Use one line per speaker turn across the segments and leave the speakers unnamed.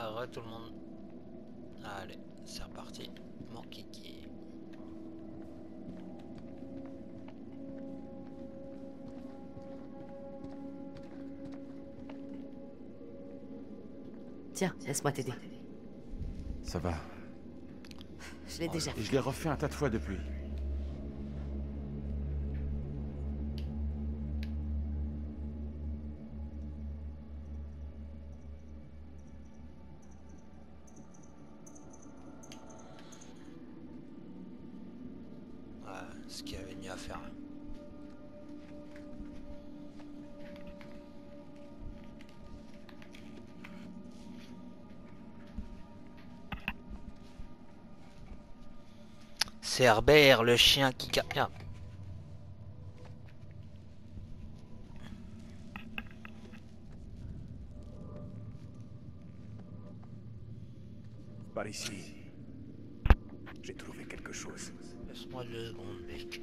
Re tout le monde. Allez, c'est reparti. Mon kiki.
Tiens, laisse-moi t'aider.
Ça va.
Je l'ai déjà
Et
fait.
je l'ai refait un tas de fois depuis.
Ouais, ce qu'il y avait mieux à faire. C'est Herbert, le chien qui... Merde.
Par ici, j'ai trouvé quelque chose.
Laisse-moi 2 secondes, mec.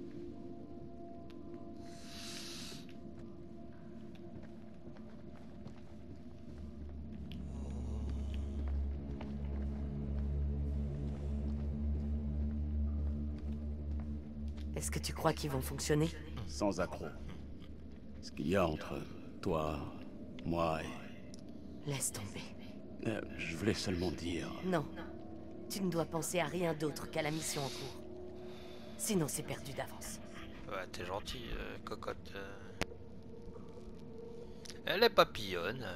Est-ce que tu crois qu'ils vont fonctionner?
Sans accroc. Ce qu'il y a entre toi, moi et...
Laisse tomber.
je voulais seulement dire...
Non. Tu ne dois penser à rien d'autre qu'à la mission en cours. Sinon, c'est perdu d'avance.
Ouais, t'es gentil, cocotte. Elle est papillonne.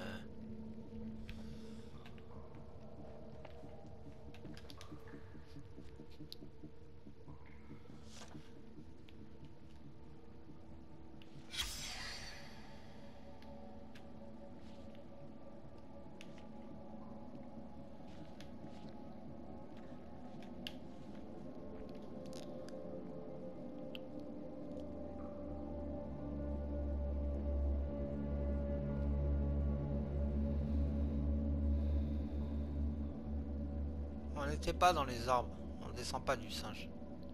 On n'était pas dans les arbres. On descend pas du singe.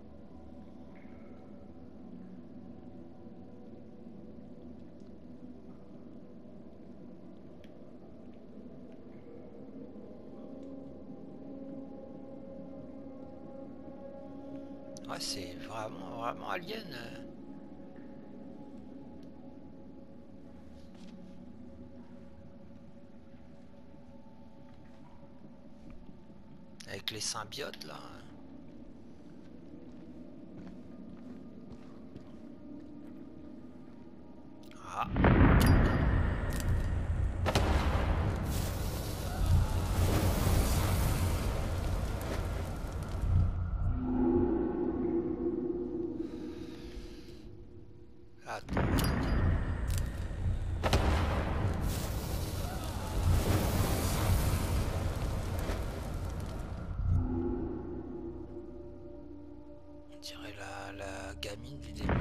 Ouais, c'est vraiment alien. Avec les symbiotes là. Ah. Attends. On dirait la gamine du début.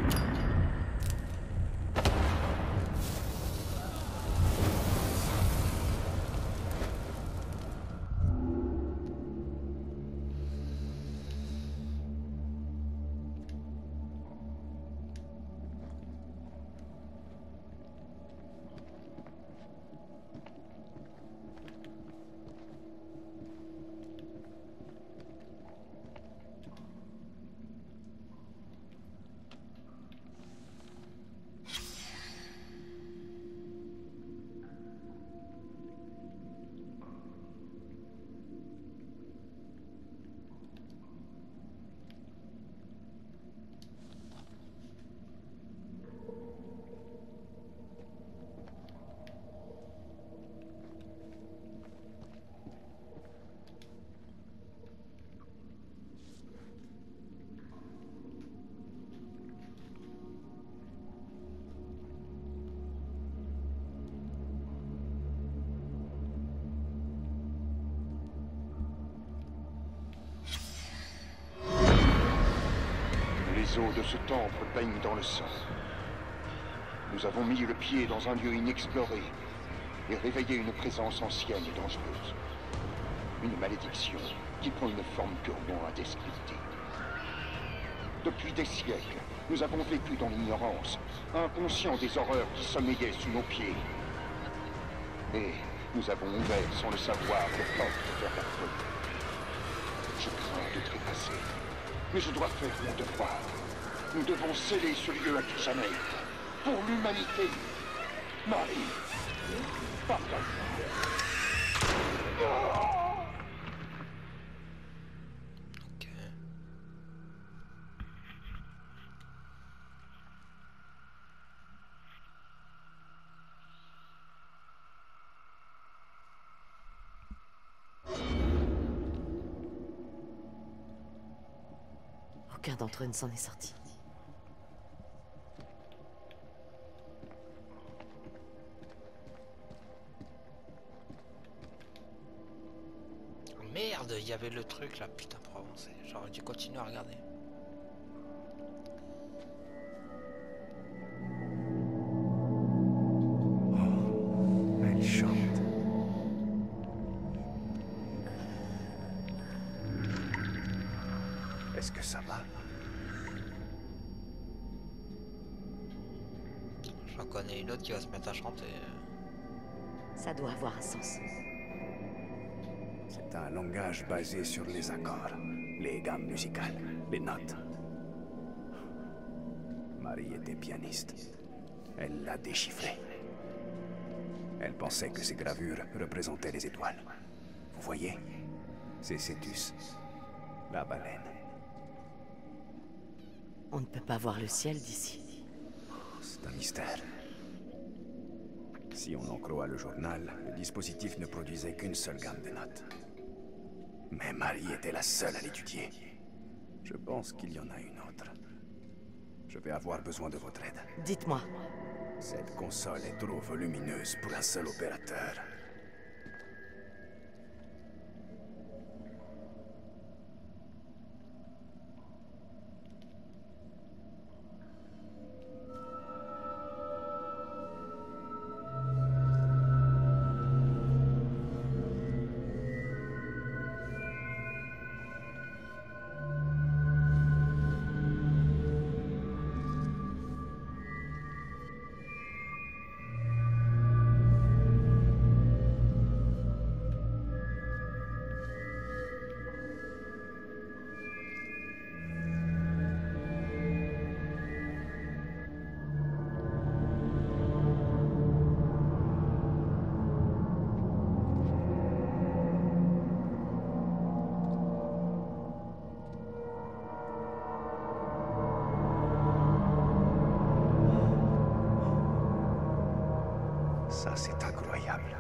Les eaux de ce temple baignent dans le sang. Nous avons mis le pied dans un lieu inexploré et réveillé une présence ancienne et dangereuse. Une malédiction qui prend une forme purement indescriptible. Depuis des siècles, nous avons vécu dans l'ignorance, inconscients des horreurs qui sommeillaient sous nos pieds. Et Nous avons ouvert, sans le savoir, les portes vers la folie. Je crains de trépasser, mais je dois faire mon devoir. Nous devons sceller ce lieu à tout jamais. Pour l'humanité. Marie, pardonne-moi.
Ok.
Aucun d'entre eux ne s'en est sorti.
Merde, il y avait le truc là, putain, pour avancer. J'aurais dû continuer à regarder.
Elle chante. Est-ce que ça va?
J'en connais une autre qui va se mettre à chanter.
Ça doit avoir un sens.
C'est un langage basé sur les accords, les gammes musicales, les notes. Marie était pianiste. Elle l'a déchiffré. Elle pensait que ces gravures représentaient les étoiles. Vous voyez? C'est Cétus, la baleine.
On ne peut pas voir le ciel d'ici.
C'est un mystère. Si on en croit le journal, le dispositif ne produisait qu'une seule gamme de notes. Mais Marie était la seule à l'étudier. Je pense qu'il y en a une autre. Je vais avoir besoin de votre aide.
Dites-moi.
Cette console est trop volumineuse pour un seul opérateur. Ça, c'est incroyable.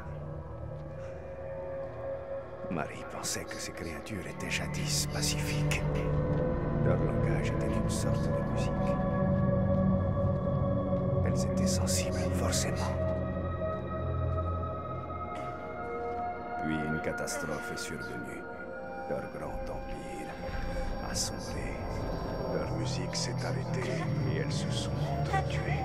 Marie pensait que ces créatures étaient jadis pacifiques. Leur langage était une sorte de musique. Elles étaient sensibles, forcément. Puis une catastrophe est survenue. Leur grand empire a sombré. Leur musique s'est arrêtée et elles se sont entretuées.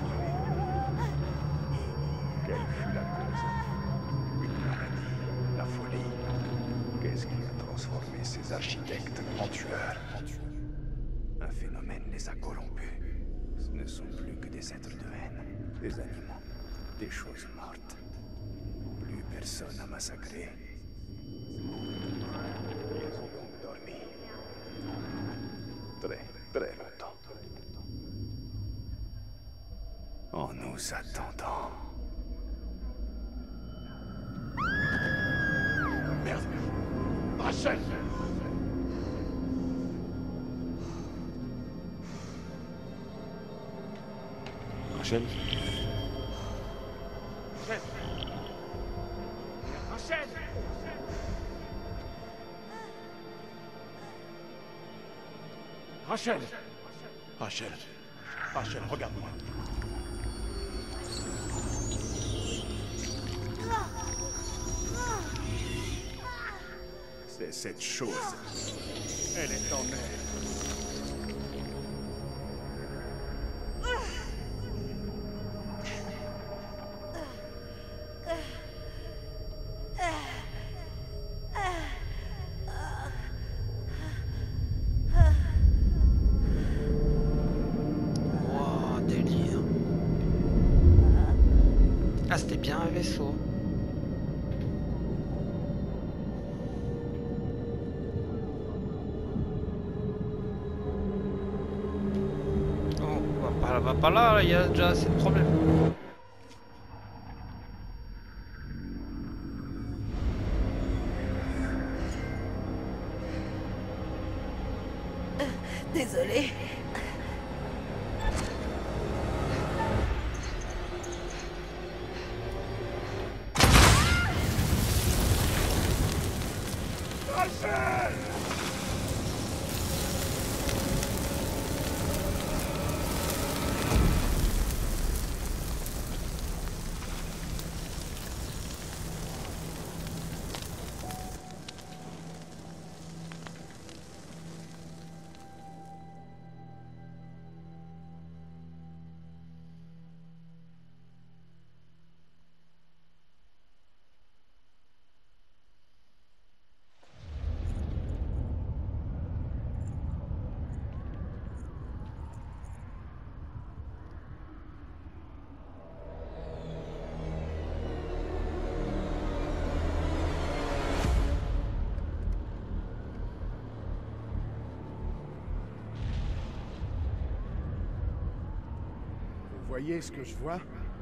Quelle fut la cause? Une maladie, la folie. Qu'est-ce qui a transformé ces architectes en tueurs? Un phénomène les a corrompus. Ce ne sont plus que des êtres de haine, des animaux, des choses mortes. Plus personne à massacrer. Ils ont donc dormi. Très longtemps. En nous attendant.
Merde! Rachel!
Rachel?
Rachel!
Rachel! Rachel, regarde-moi.
C'est cette chose. Elle est en elle.
Wow, délire. Ah, c'était bien un vaisseau. Ça va pas là, il y a déjà assez de problèmes.
Désolée.
Vous voyez ce que je vois?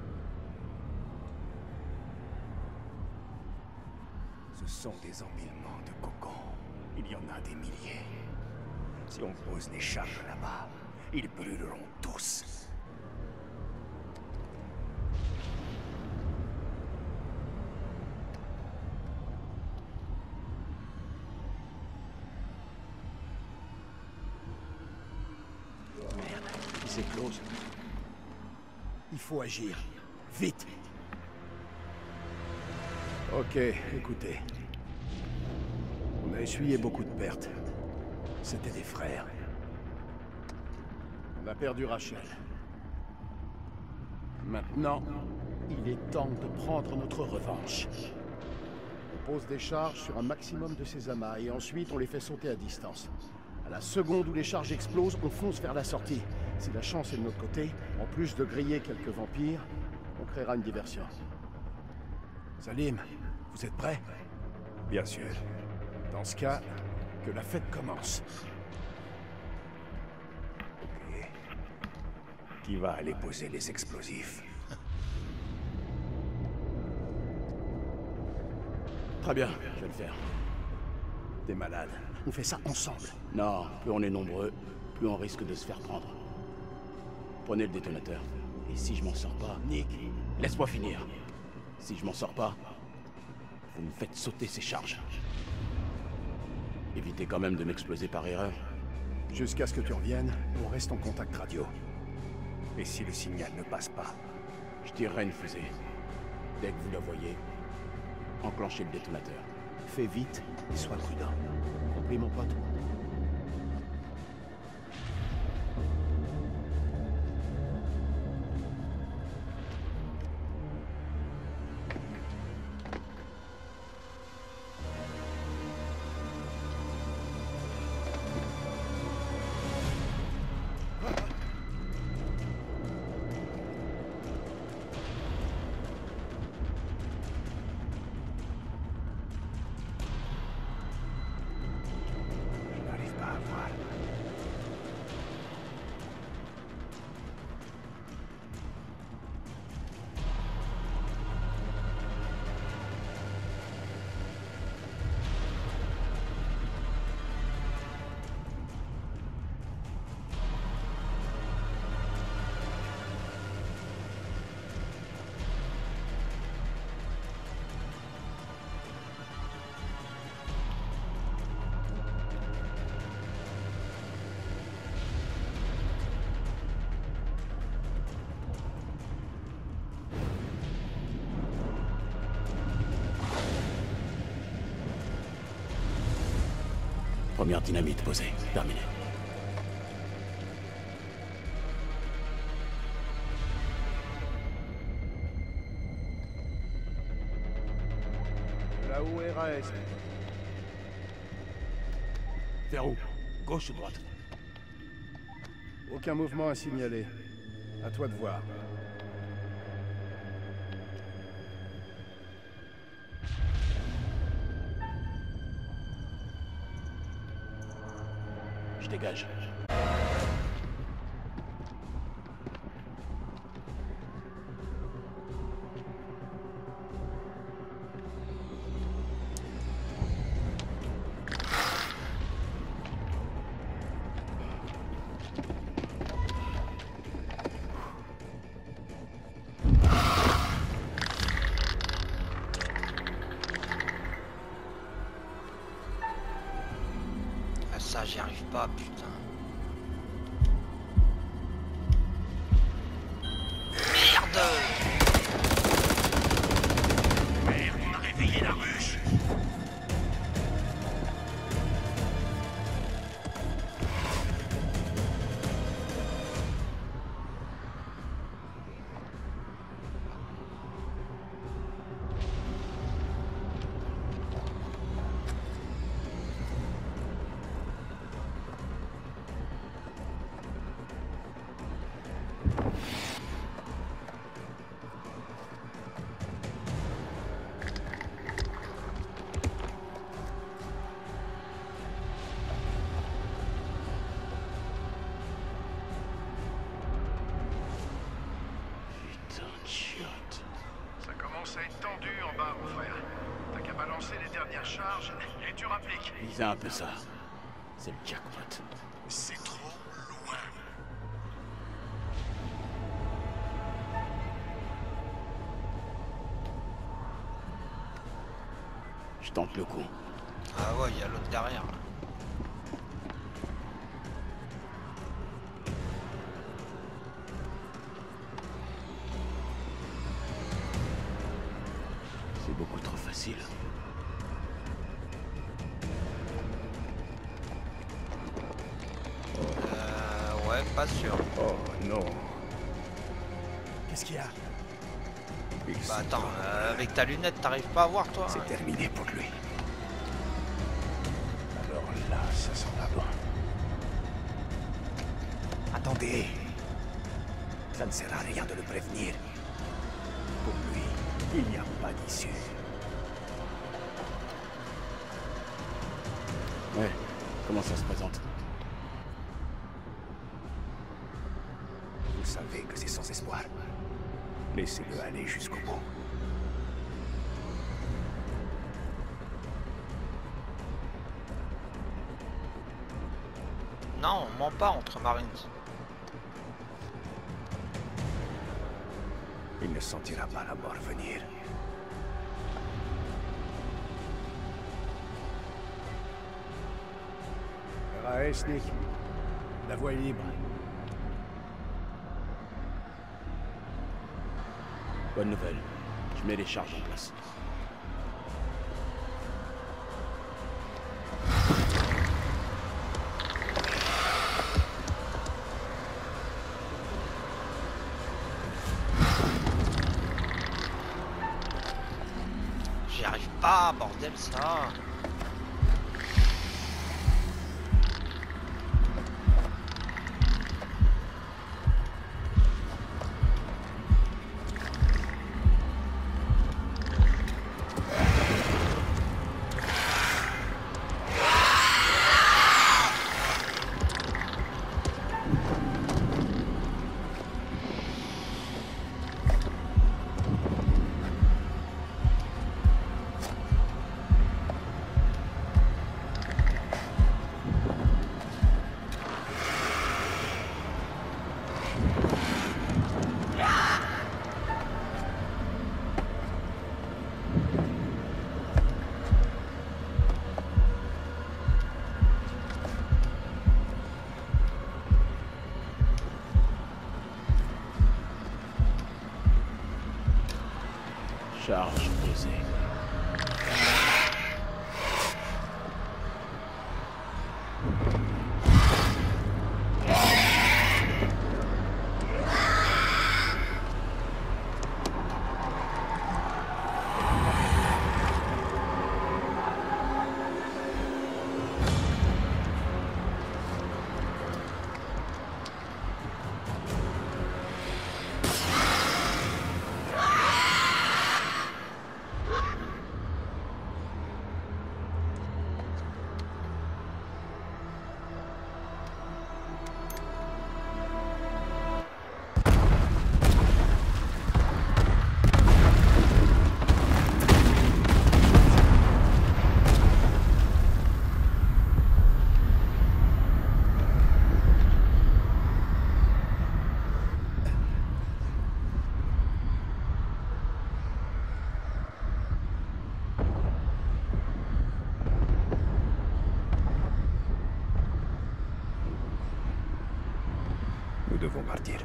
Ce sont des empilements de cocons. Il y en a des milliers. Si on pose des charges là-bas, ils brûleront tous.
Merde, ils éclosent. Il faut agir. Vite. Ok, écoutez. On a essuyé beaucoup de pertes. C'était des frères. On a perdu Rachel. Maintenant, il est temps de prendre notre revanche. On pose des charges sur un maximum de ces amas et ensuite on les fait sauter à distance. À la seconde où les charges explosent, on fonce vers la sortie. Si la chance est de notre côté, en plus de griller quelques vampires, on créera une diversion. Salim, vous êtes prêts?
Bien sûr.
Dans ce cas, que la fête commence.
Ok. Qui va aller poser les explosifs?
Très bien, je vais le faire. T'es malade. On fait ça ensemble.
Non, plus on est nombreux, plus on risque de se faire prendre. Prenez le détonateur. Et si je m'en sors pas...
Nick,
Laisse-moi finir. Si je m'en sors pas, vous me faites sauter ces charges. Évitez quand même de m'exploser par erreur.
jusqu'à ce que tu reviennes, on reste en contact radio.
Et si le signal ne passe pas?
Je tirerai une fusée. Dès que vous la voyez, enclenchez le détonateur.
Fais vite et sois prudent. Compris, mon pote?
Je n'arrive pas à voir.
Première dynamite posée. Terminé.
Là où est Raes?
Vers où? Gauche ou droite?
Aucun mouvement à signaler. À toi de voir.
Je dégage.
ça, j'y arrive pas, putain. Merde!
Merde, on a réveillé la ruche. Ça commence à être tendu en bas, mon frère. T'as qu'à balancer les dernières charges et tu rappliques.
Lisez un peu ça. C'est le jackpot.
C'est trop loin.
Je tente le coup.
Ah ouais, il y a l'autre derrière. Là.
C'est beaucoup trop facile.
Ouais, pas sûr.
Oh non.
Qu'est-ce qu'il y a?
Bah attends, avec ta lunette, t'arrives pas à voir toi?
C'est terminé pour lui. Alors là, ça sent pas bon. Attendez. Ça ne sert à rien de le prévenir. Pour lui, il n'y a pas d'issue.
Ouais, comment ça se présente?
Vous savez que c'est sans espoir. Laissez-le aller jusqu'au bout.
Non, on ment pas entre Marines.
Il ne sentira pas la mort venir.
RAS, Nick. La voie est libre.
Bonne nouvelle. Je mets les charges en place.
J'y arrive pas, bordel ça.
Charge posée.
devons partir.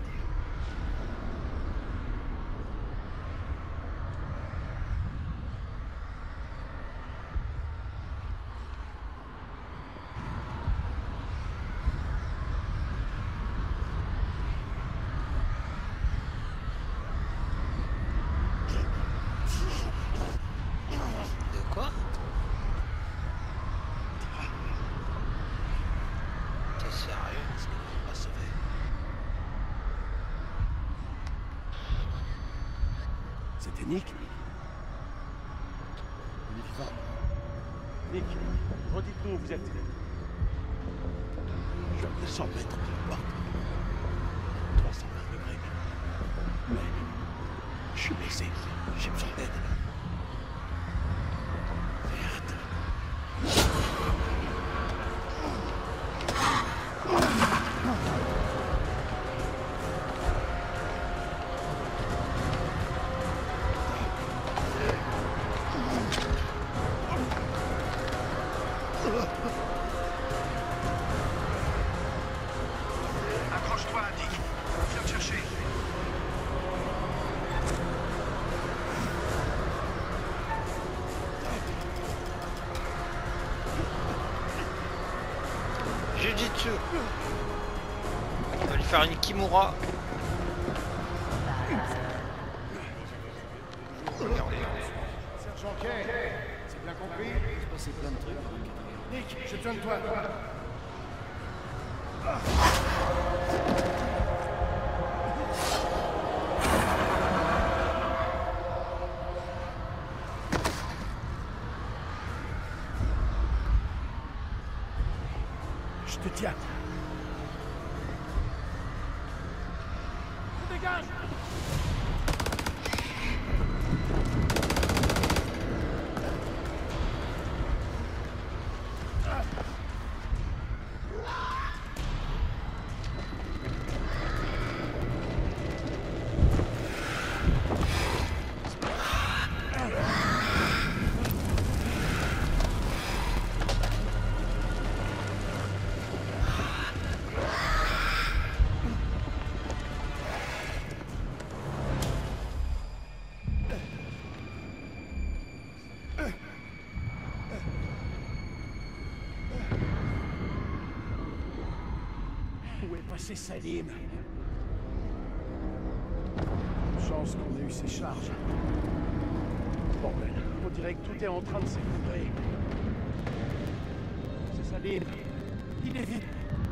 De quoi? T'es sérieux?
Est-ce que tu vas sauver?
C'était Nick. Il est vivant.
Nick, redites-nous où vous êtes.
Je suis à 200 mètres de la porte. 320 degrés. Mais je suis blessé. J'ai besoin d'aide. Merde.
Accroche-toi, Nick. Viens te chercher.
Jujutsu. On va lui faire une Kimura.
Sergent Kay, c'est bien compris?
Il se passait plein de trucs dans le quatrième.
Nick, j'ai besoin de toi. Je te tiens. Dégage! Où est passé Salim? Chance qu'on ait eu ces charges. Bordel, on dirait que tout est en train de s'effondrer. C'est Salim. Il est vide.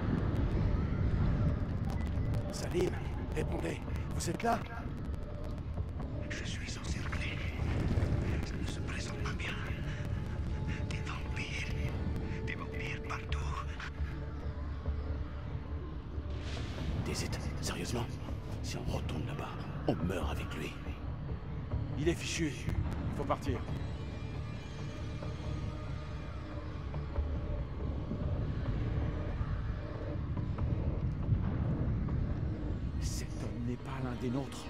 Salim, répondez. Vous êtes là?
Je suis encerclé. Ça ne se présente pas bien. Des vampires. Des vampires partout.
T'hésites, sérieusement? Si on retourne là-bas, on meurt avec lui.
Il est fichu. Il faut partir.
Cet homme n'est pas l'un des nôtres.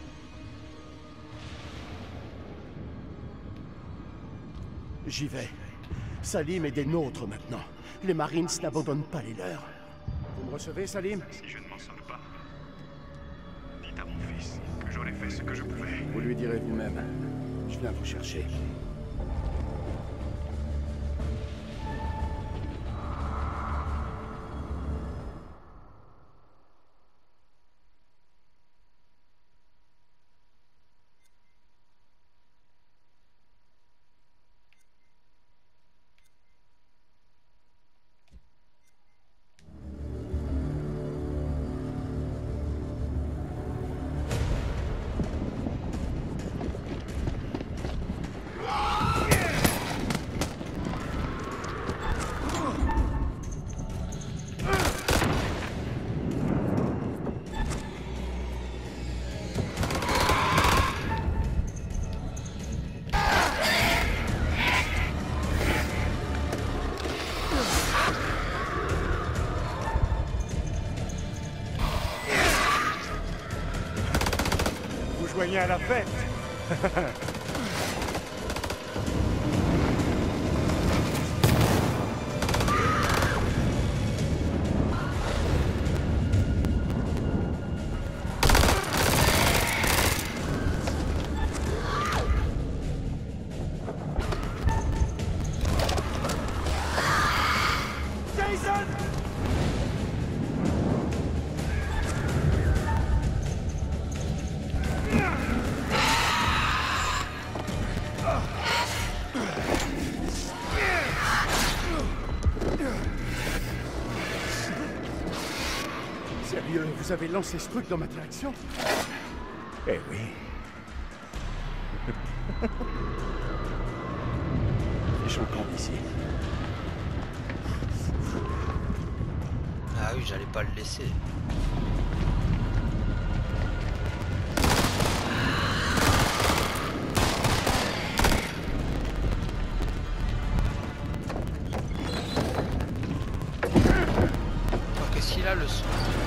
J'y vais. Salim est des nôtres maintenant. Les Marines n'abandonnent pas les leurs. Vous me recevez, Salim?
Si je ne m'en sors pas, dites à mon fils que j'aurais fait ce que je pouvais.
Vous lui direz vous-même. Je viens vous chercher.
Joignez à la fête.
Sérieux, vous avez lancé ce truc dans ma direction?
Eh oui. Méchant camp d'ici.
Ah oui, j'allais pas le laisser. Oh, qu'est-ce qu'il a le son?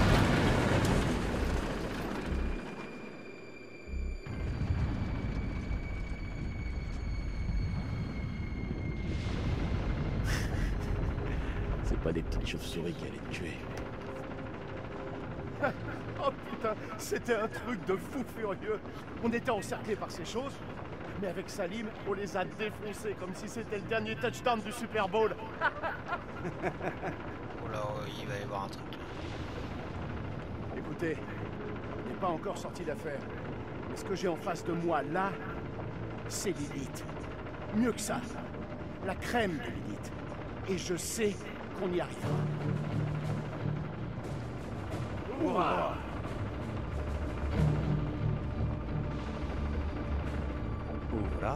C'est pas des petites chauves-souris qui allaient te tuer.
Oh putain, c'était un truc de fou furieux. On était encerclés par ces choses, mais avec Salim, on les a défoncés comme si c'était le dernier touchdown du Super Bowl.
Oh là, il va y avoir un truc.
Écoutez, on n'est pas encore sorti d'affaire. Mais ce que j'ai en face de moi, là, c'est l'élite. Mieux que ça, la crème de l'élite. Et je sais qu'on y arrivera. Hurrah!
Hurrah!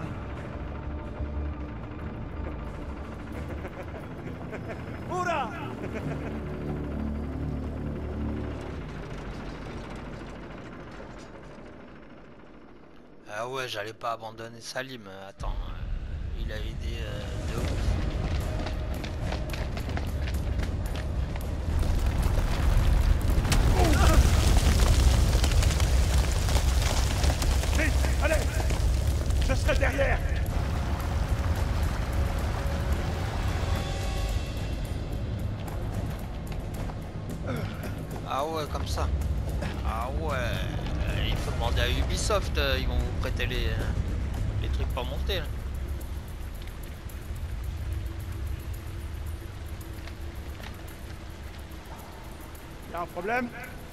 Hurrah!
Ah ouais, j'allais pas abandonner Salim. Attends, il a aidé de ouf.
Vite, allez! Je serai derrière!
Ah ouais, comme ça. Ah ouais. Il faut demander à Ubisoft, ils vont vous prêter les trucs pour monter là.
Y'a un problème?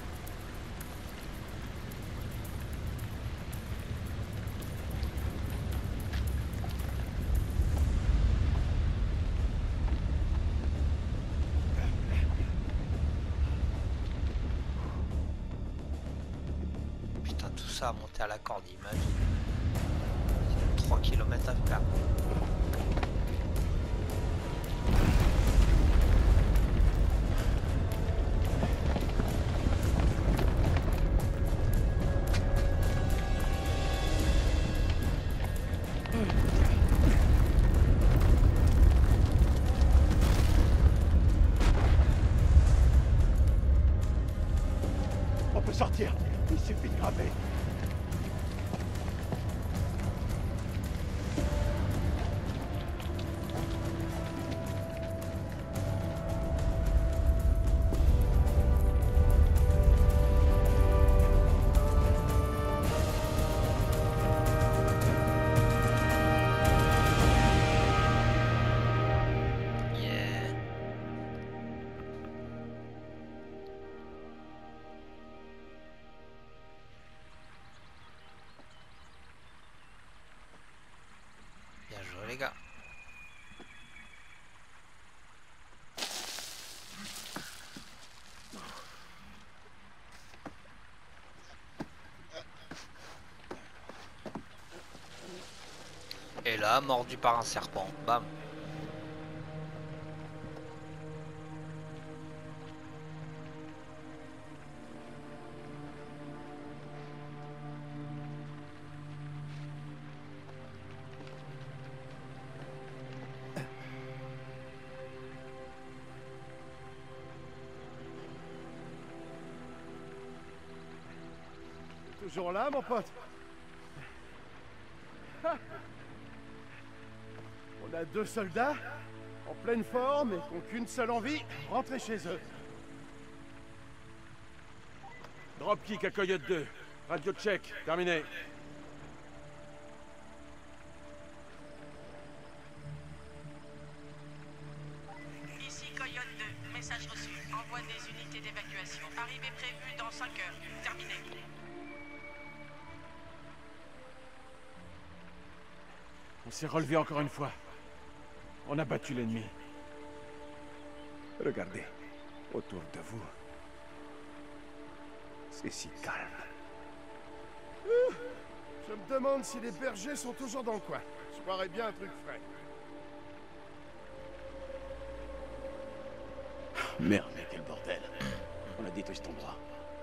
Putain, tout ça à monter à la corde, imagine. C'est 3 km à faire.
On peut sortir. Il suffit de grimper.
Yeah. Bien joué les gars. Et là, mordu par un serpent. Bam.
Toujours là, mon pote? Ah. On a 2 soldats, en pleine forme et qui n'ont qu'une seule envie, rentrer chez eux.
Dropkick à Coyote 2. Radio check. Terminé.
Ici Coyote 2, message reçu. Envoi des unités d'évacuation. Arrivée prévue dans 5 heures. Terminé.
On s'est relevé encore une fois. On a battu l'ennemi.
Regardez, autour de vous. C'est si calme.
Je me demande si les bergers sont toujours dans le coin. Je croirais bien un truc frais.
Merde, mais quel bordel. On a détruit cet endroit.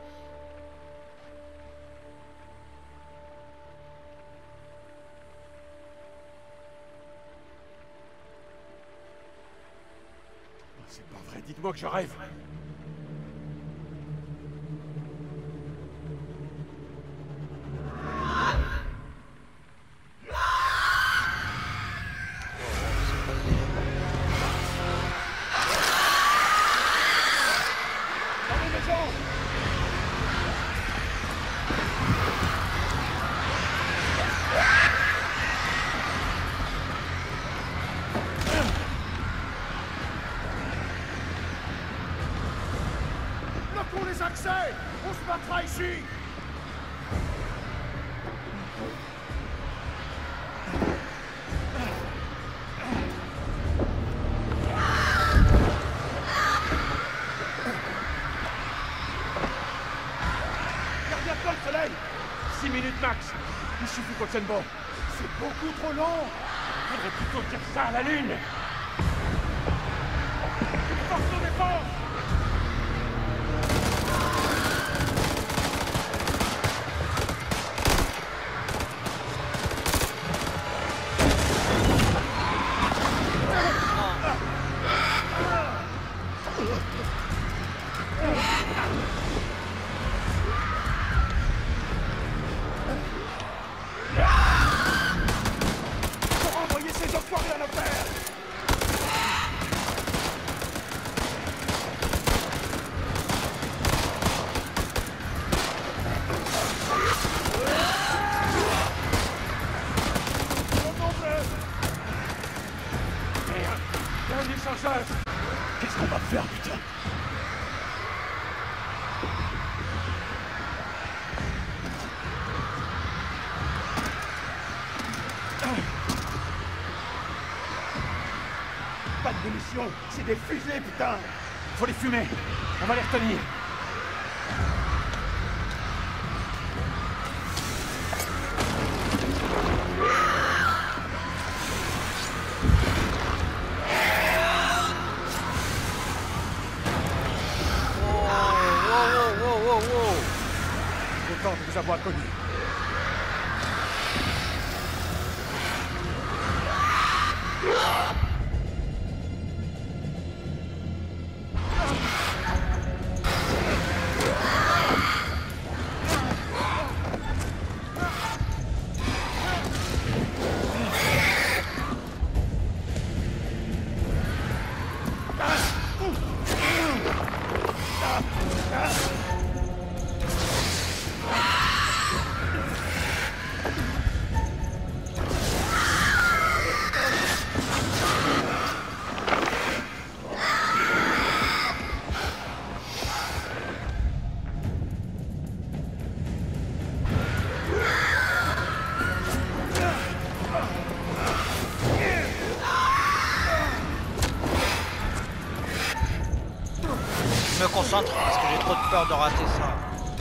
C'est pas vrai, dites-moi que je rêve.
Bloquons les accès! On se battra ici!
Gardien de le soleil! 6 minutes max! Il suffit qu'on tienne bon.
C'est beaucoup trop long!
Faudrait plutôt dire ça à la lune! Force nos défenses!
Pour envoyer ces enfoirés à l'enfer!
Dernier chargeur!
Qu'est-ce qu'on va faire, putain?
Pas de munitions! C'est des fusées, putain!
Faut les fumer! On va les retenir! Content de vous avoir connu.
Je me concentre parce que j'ai trop de peur de rater ça.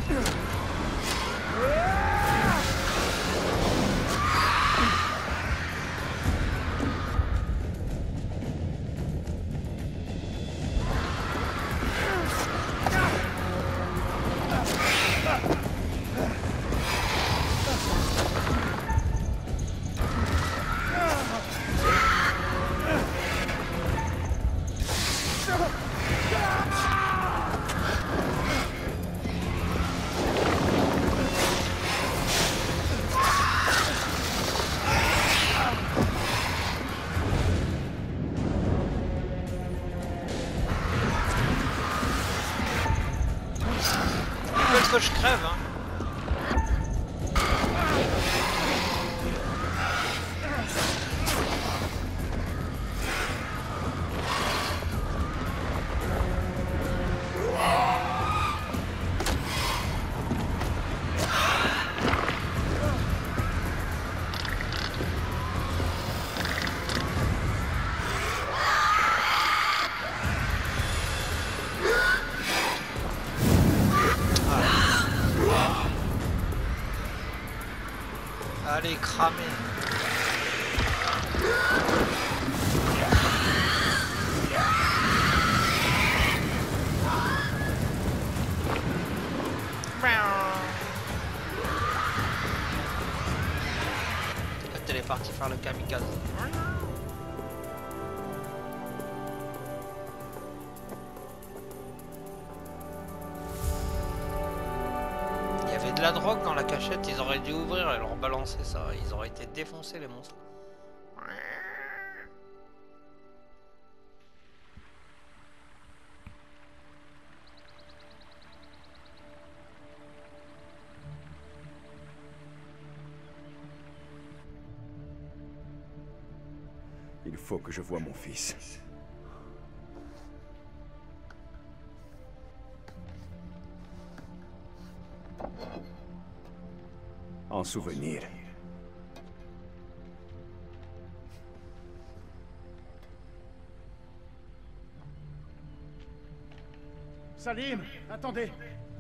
Que je crève, hein. fait cramer. Quand elle est partie faire le kamikaze. Il y avait de la drogue dans la cachette, ils auraient dû ouvrir et leur balancer ça, ils auraient été défoncés les monstres.
Il faut que je voie mon fils. En souvenir.
Salim, attendez.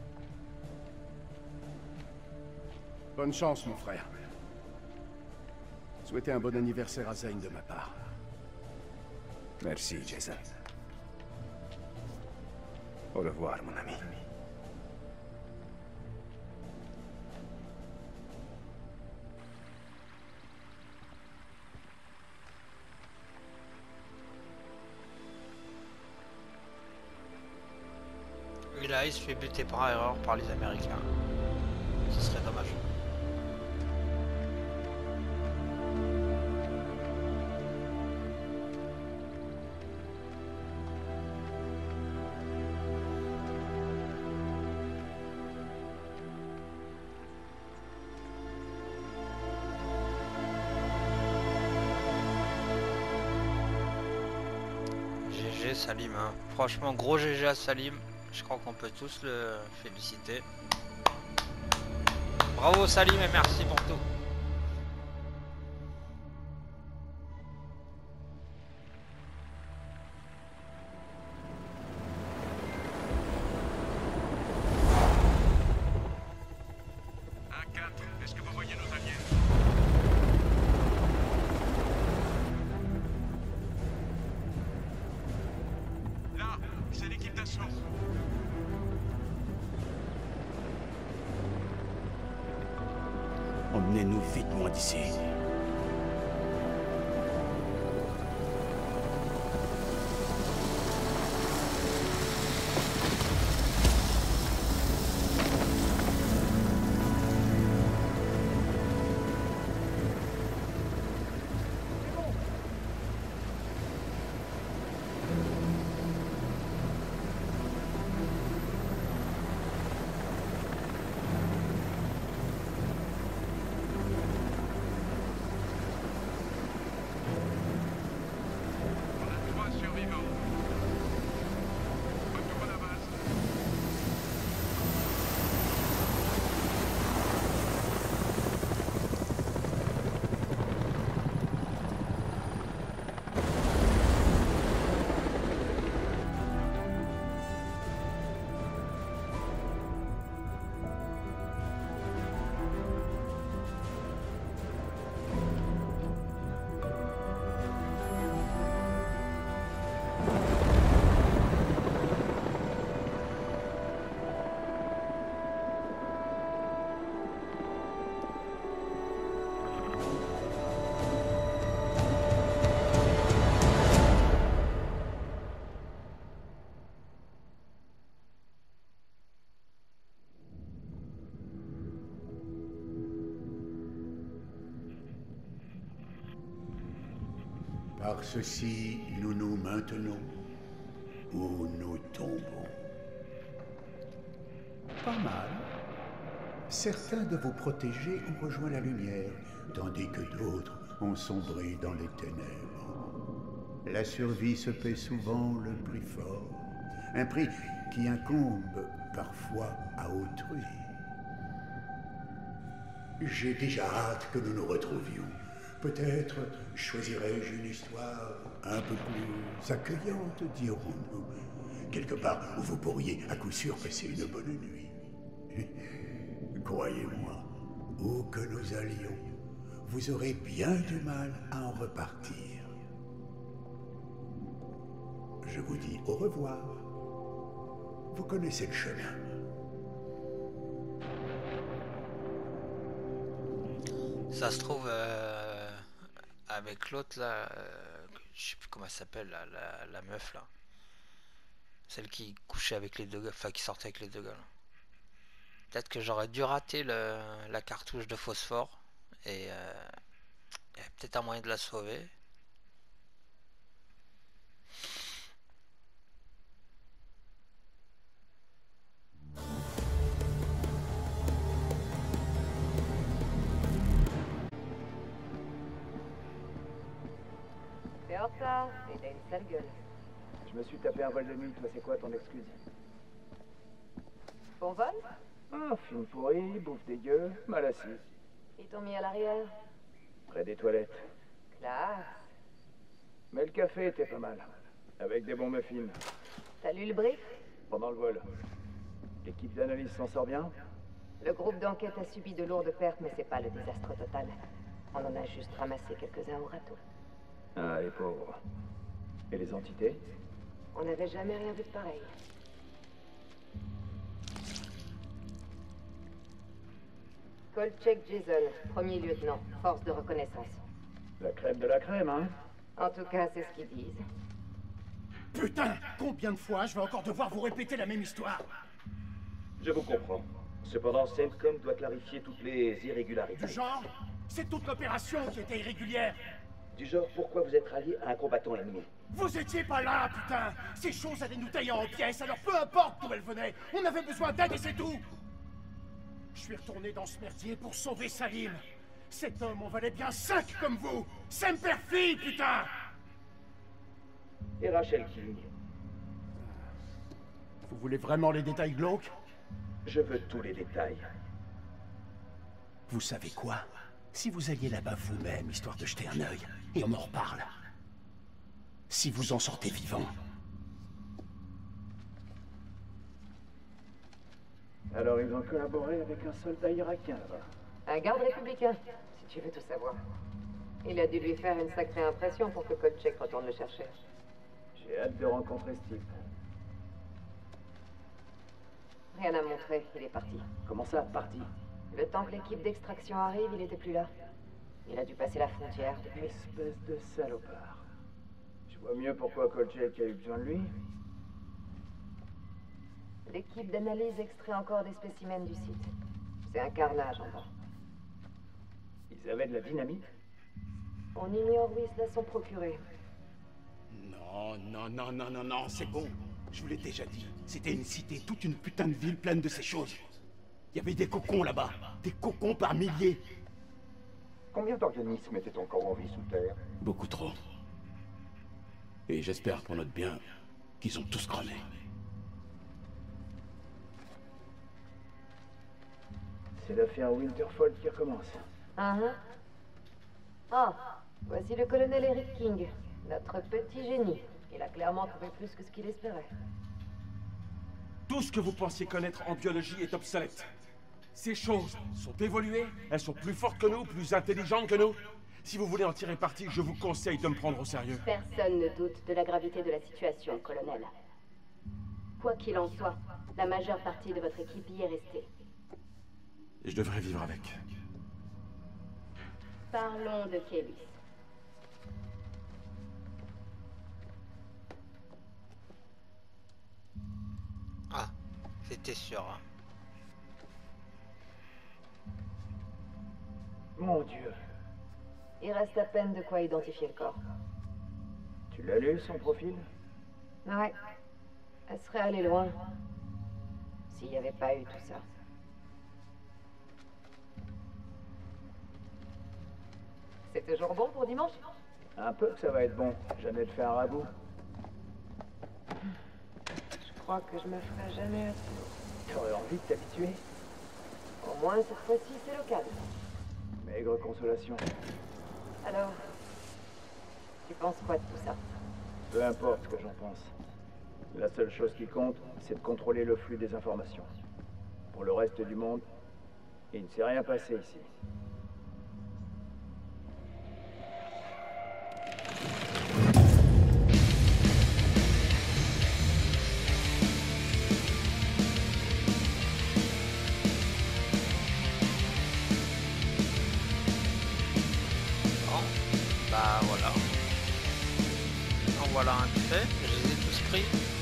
Bonne chance, mon frère. Souhaitez un bon anniversaire à Zane de ma part.
Merci, Jason. Au revoir, mon ami.
Et là, il se fait buter par erreur par les Américains. Ce serait dommage. GG Salim, hein. Franchement gros GG à Salim, je crois qu'on peut tous le féliciter. Bravo Salim et merci pour tout.
Est-ce que vous voyez nos alliés? Là, c'est l'équipe d'assaut.
Emmenez-nous vite loin d'ici.
Par ceci, nous nous maintenons ou nous tombons. Pas mal. Certains de vos protégés ont rejoint la lumière, tandis que d'autres ont sombré dans les ténèbres. La survie se paie souvent le prix fort, un prix qui incombe parfois à autrui. J'ai déjà hâte que nous nous retrouvions. Peut-être choisirais-je une histoire un peu plus accueillante, dirons-nous. Quelque part où vous pourriez à coup sûr passer une bonne nuit. Croyez-moi, où que nous allions, vous aurez bien du mal à en repartir. Je vous dis au revoir. Vous connaissez le chemin.
Ça se trouve avec l'autre là, je sais plus comment elle s'appelle, la meuf là. Celle qui couchait avec les deux gars, enfin qui sortait avec les deux gars là. Peut-être que j'aurais dû rater la cartouche de phosphore et il y a peut-être un moyen de la sauver.
T'es en retard et t'as une sale gueule.
Je me suis tapé un vol de nuit, toi c'est quoi ton excuse?
Bon vol?
Ah, film pourri, bouffe dégueu, mal assis.
Ils t'ont mis à l'arrière?
Près des toilettes.
Classe.
Mais le café était pas mal, avec des bons muffins.
T'as lu le brief?
Pendant le vol. L'équipe d'analyse s'en sort bien?
Le groupe d'enquête a subi de lourdes pertes, mais c'est pas le désastre total. On en a juste ramassé quelques-uns au râteau.
Ah, les pauvres. Et les entités?
On n'avait jamais rien vu de pareil. Kolchak Jason, premier lieutenant, force de reconnaissance.
La crème de la crème, hein?
En tout cas, c'est ce qu'ils disent.
Putain! Combien de fois je vais encore devoir vous répéter la même histoire?
Je vous comprends. Cependant, CENTCOM doit clarifier toutes les irrégularités.
Du genre? C'est toute l'opération qui était irrégulière.
Du genre, pourquoi vous êtes rallié à un combattant ennemi?
Vous étiez pas là, putain! Ces choses allaient nous tailler en pièces, alors peu importe d'où elles venaient, on avait besoin d'aide et c'est tout! Je suis retourné dans ce merdier pour sauver Salim. Cet homme en valait bien 5 comme vous! Semper Fi, putain!
Et Rachel King?
Vous voulez vraiment les détails glauques?
Je veux tous les détails.
Vous savez quoi? Si vous alliez là-bas vous-même, histoire de jeter un œil, et on en reparle. Si vous en sortez vivant.
Alors ils ont collaboré avec un soldat irakien là-bas.
Un garde républicain, si tu veux tout savoir. Il a dû lui faire une sacrée impression pour que Kolchak retourne le chercher.
J'ai hâte de rencontrer ce type.
Rien à montrer, il est parti.
Comment ça, parti?
Le temps que l'équipe d'extraction arrive, il était plus là. Il a dû passer la frontière depuis.
Espèce de salopard. Je vois mieux pourquoi Kolchak a eu besoin de lui.
L'équipe d'analyse extrait encore des spécimens du site. C'est un carnage en bas.
Ils avaient de la dynamite?
On ignore où ils se la sont procurés.
Non, c'est bon. Je vous l'ai déjà dit. C'était une cité, toute une putain de ville pleine de ces choses. Il y avait des cocons là-bas. Des cocons par milliers.
Combien d'organismes étaient encore en vie sous terre?
Beaucoup trop. Et j'espère pour notre bien qu'ils ont tous cramé.
C'est l'affaire Winterfell qui recommence.
Ah, voici le colonel Eric King, notre petit génie. Il a clairement trouvé plus que ce qu'il espérait.
Tout ce que vous pensiez connaître en biologie est obsolète. Ces choses sont évoluées, elles sont plus fortes que nous, plus intelligentes que nous. Si vous voulez en tirer parti, je vous conseille de me prendre au sérieux.
Personne ne doute de la gravité de la situation, colonel. Quoi qu'il en soit, la majeure partie de votre équipe y est restée.
Et je devrais vivre avec.
Parlons de Kélis.
Ah, c'était sûr. Hein.
Mon Dieu.
Il reste à peine de quoi identifier le corps.
Tu l'as lu, son profil?
Ouais. Elle serait allée loin. S'il n'y avait pas eu tout ça. C'est toujours bon pour dimanche?
Un peu que ça va être bon. Jamais de faire un ragoût.
Je crois que je me ferai jamais assez.
T'aurais envie de t'habituer?
Au moins, cette fois-ci, c'est local.
Maigre consolation.
Alors, tu penses quoi de tout ça?
Peu importe ce que j'en pense. La seule chose qui compte, c'est de contrôler le flux des informations. Pour le reste du monde, il ne s'est rien passé ici.
voilà un fait, je les ai tous pris.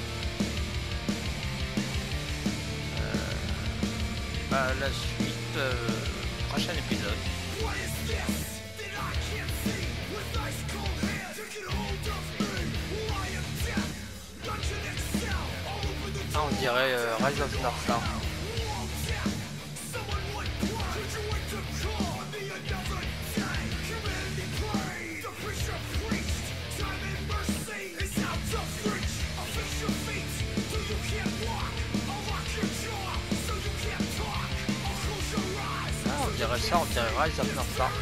La suite, prochain épisode. Ah, on dirait Rise of North Star. On dirait ça, on dirait Rise of North Star.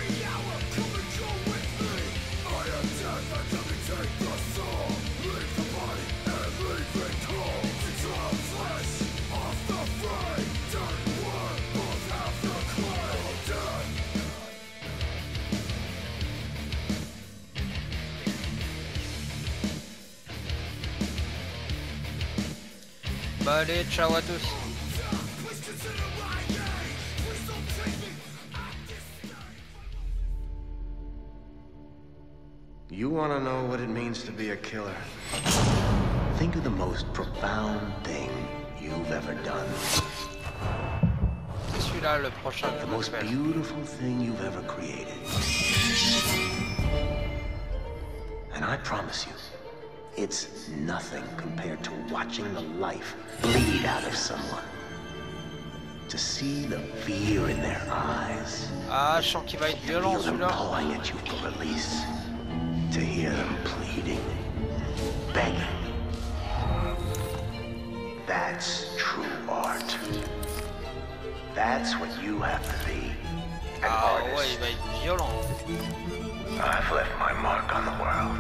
Bah allez, ciao à tous.
You want to know what it means to be a killer? Think of the most profound thing you've ever done.
C'est celui-là le prochain.
The most beautiful thing you've ever created. And I promise you, it's nothing compared to watching the life bleed out of someone. To see the fear in their eyes.
Ah, je sens qu'il va être violent celui-là.
Pulling at you for release. To hear them pleading, begging. That's true art. That's what you have to be. An artist.
Ouais, il va être violent.
I've left my mark on the world.